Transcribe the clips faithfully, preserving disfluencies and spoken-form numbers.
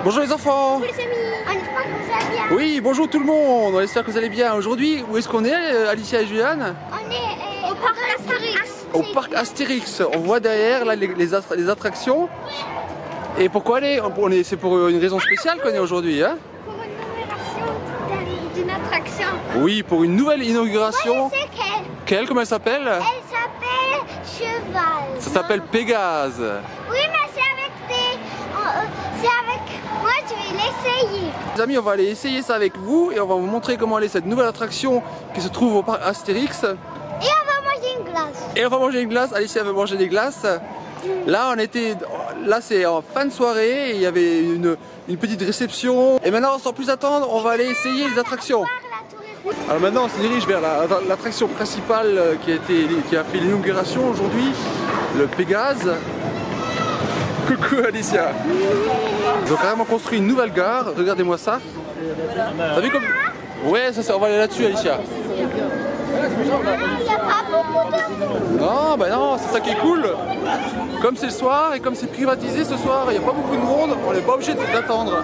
Bonjour les enfants. Bonjour les amis. On espère que vous allez bien. Oui, bonjour tout le monde. On espère que vous allez bien. Aujourd'hui, où est-ce qu'on est, Alicia et Juliane? On est euh, au parc Astérix. Au parc Astérix. On voit derrière là, les, les, attra les attractions. Et pourquoi aller? On est, c'est pour une raison spéciale qu'on est aujourd'hui, hein? Pour une inauguration d'une attraction. Oui, pour une nouvelle inauguration. Moi, je sais quelle. Quelle? Comment elle s'appelle? Elle s'appelle Cheval. Ça s'appelle Pégase. Oui, mais c'est avec des... euh, c'est avec... Moi, je vais l'essayer. Les amis, on va aller essayer ça avec vous et on va vous montrer comment aller cette nouvelle attraction qui se trouve au parc Astérix. Et on va manger une glace. Et on va manger une glace. Alicia veut manger des glaces. Là, on était, là c'est en fin de soirée. Il y avait une, une petite réception. Et maintenant, sans plus attendre, on va aller essayer les attractions. Alors maintenant, on se dirige vers l'attraction la, principale qui a, été, qui a fait l'inauguration aujourd'hui, le Pégase. Coucou Alicia. Ils ont carrément construit une nouvelle gare. Regardez-moi ça. T'as vu comme... Ouais, ça, ça, on va aller là-dessus, Alicia. Il n'y a pas beaucoup de... Non, bah non, c'est ça qui est cool. Comme c'est le soir et comme c'est privatisé ce soir, il n'y a pas beaucoup de monde, on n'est pas obligé d'attendre.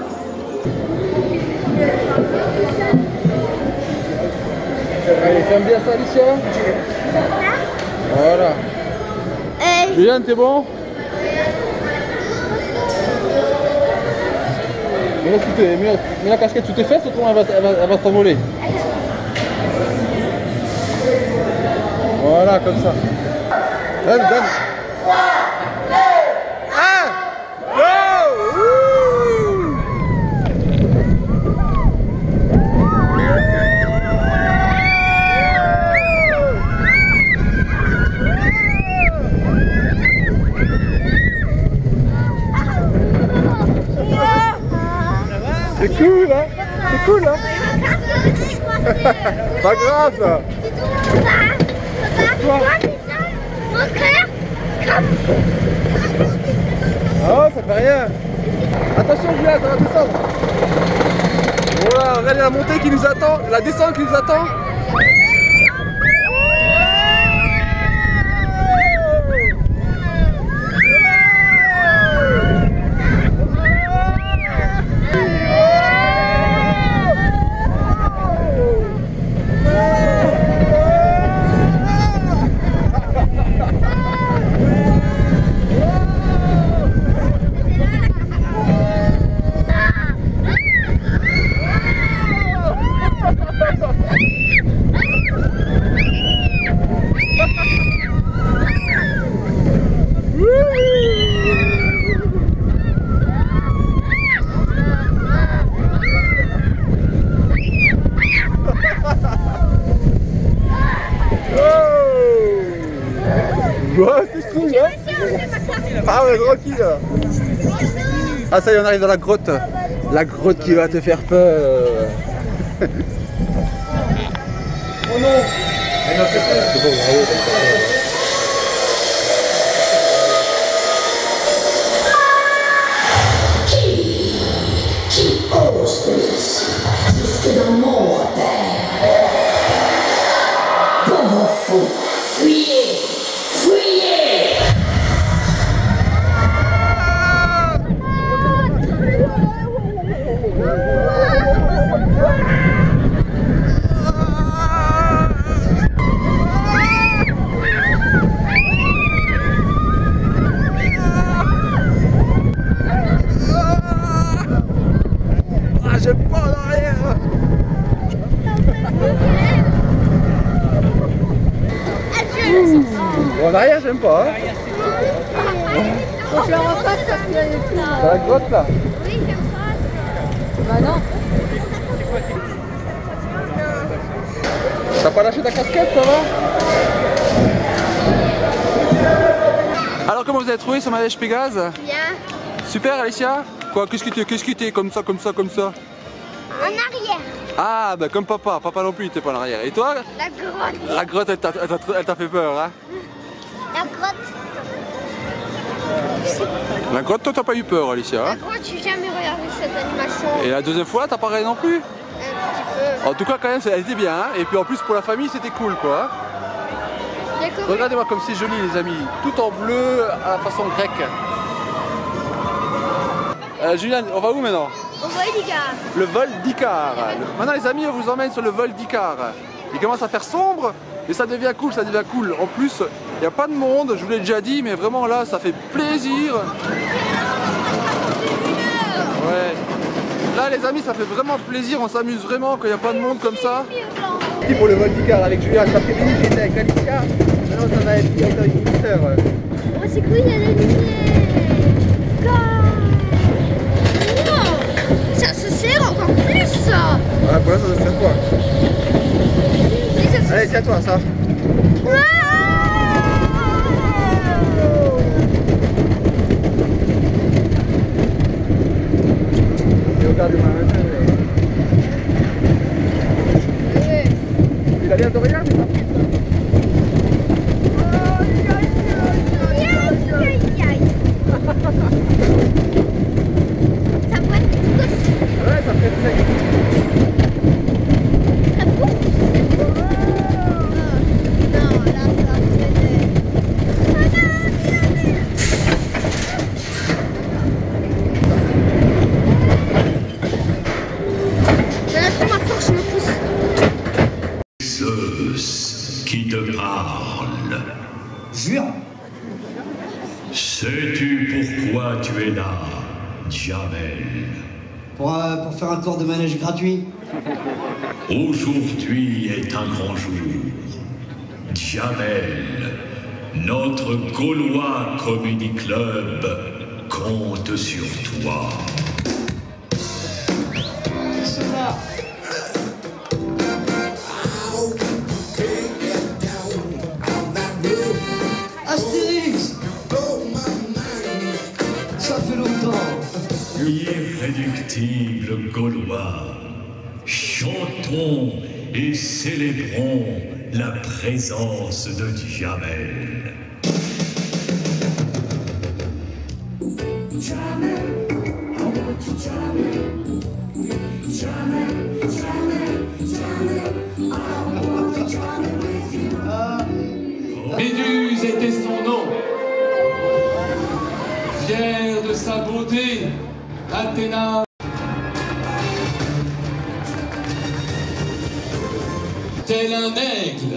Allez, ferme bien ça, Alicia. Voilà. Euh, Juliane, t'es bon? Mets, mets, mets la casquette sous tes fesses, autrement elle va, elle va, elle va s'envoler. Voilà, comme ça. Donne, donne. un, deux, c'est cool, hein? C'est cool, hein? Pas grave, ça. Papa, moi, mon cœur, comme... Ah, ça fait rien. Attention, Julia, ça va descendre. Voilà, regardez la montée qui nous attend, la descente qui nous attend. Ouais, c'est cool, hein? Ah ouais, tranquille. Ah ça y est, on arrive dans la grotte. La grotte qui va te faire peur. Oh non. C'est bon, bravo. Qui Qui ose venir jusque dans mon repère? Pauvre fou, fuyez! Fuyez! Ah, j'aime pas en arrière. Bon, en arrière, j'aime pas. Hein. Faut que je le refasse parce qu'il y a des films. Dans la grotte là. Oui, j'aime pas. Bah non. T'as pas lâché ta casquette, ça va? Alors comment vous avez trouvé ce manège Pégase? Bien. Super Alicia? Quoi? Qu'est-ce qui t'est qu'est-ce qui t'est comme ça, comme ça, comme ça? En arrière. Ah bah comme papa, papa non plus il était pas en arrière. Et toi? La grotte. La grotte elle t'a elle t'a fait peur, hein? La grotte. La grotte toi t'as pas eu peur Alicia? La Hein? grotte, j'ai jamais regardé cette animation. Et la deuxième fois t'as pas regardé non plus? Un petit peu. En tout cas quand même elle était bien, hein? Et puis en plus pour la famille c'était cool quoi. Regardez-moi comme c'est joli les amis, tout en bleu à la façon grecque. Euh, Julien, on va où maintenant? Au vol d'Icar. Le vol d'Icar. Maintenant les amis, on vous emmène sur le vol d'Icar. Il commence à faire sombre, mais ça devient cool, ça devient cool. En plus, il n'y a pas de monde, je vous l'ai déjà dit, mais vraiment là, ça fait plaisir. Ouais. Là les amis, ça fait vraiment plaisir, on s'amuse vraiment quand il n'y a pas de monde comme ça. Merci pour le vol d'Icar avec Julien, cet après-midi j'étais avec Alicia. Maintenant ça va être avec Mister. Oh c'est cool, il y a la lumière. Non, ça se serre encore plus ça. Ouais, pour l'instant ça se fait quoi? Allez, tiens-toi ça. Et regarde-moi maintenant. Il a l'air de rien, mais ça frite. Ça pourrait être aussi. Ouais, ça fait sec. Très bon. Non, là, ça fait... Là, tout ma force, je me pousse. Zeus qui te parle. Jure. Sais-tu pourquoi tu es là, Djamel? Pour, euh, pour faire un tour de manège gratuit. Aujourd'hui est un grand jour. Djamel, notre Gaulois Comedy Club compte sur toi. Astérix. Ça fait longtemps. Irréductible Gaulois, chantons et célébrons la présence de Djamel. Méduse était son nom. Fier de sa beauté, Athéna. Tel un aigle.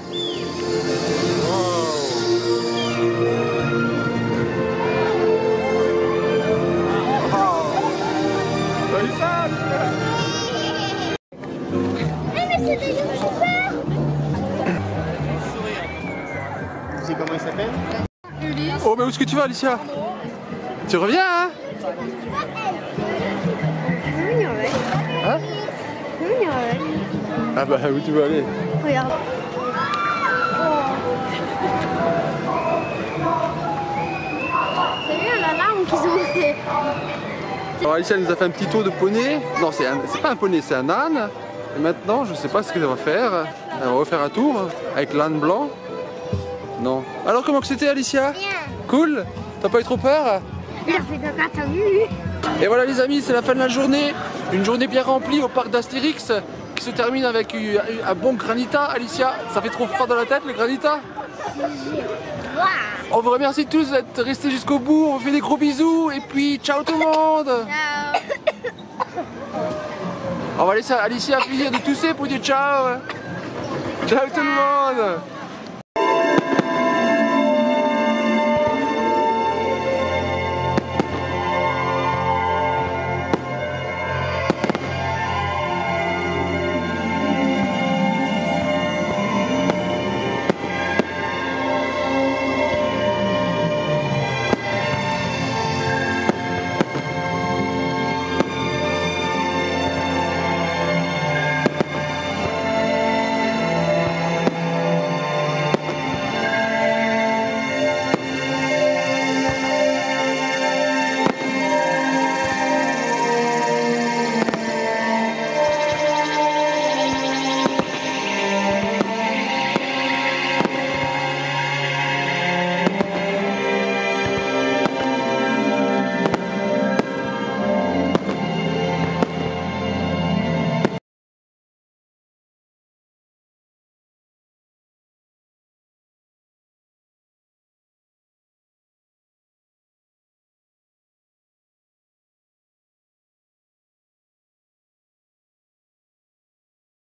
Eh mais c'est des youtubeurs. Tu sais comment il s'appelle? Oh, mais où est-ce que tu vas, Alicia? Tu reviens, hein? Je veux venir avec. Hein? Je veux venir avec. Ah bah, où tu veux aller? Regarde. C'est bien la larme qu'ils ont fait. Alors Alicia nous a fait un petit tour de poney. Non, c'est un- c'est pas un poney, c'est un âne. Et maintenant, je sais pas ce qu'elle va faire. Elle va refaire un tour avec l'âne blanc. Non. Alors comment que c'était, Alicia? Bien. Cool? T'as pas eu trop peur? Il a fait de quoi, t'as vu? Et voilà les amis, c'est la fin de la journée. Une journée bien remplie au parc d'Astérix qui se termine avec un un bon granita. Alicia, ça fait trop froid dans la tête le granita? Waouh. On vous remercie tous d'être restés jusqu'au bout. On vous fait des gros bisous et puis ciao tout le monde. Ciao. On va laisser Alicia finir de tousser pour dire ciao. Ciao tout le monde.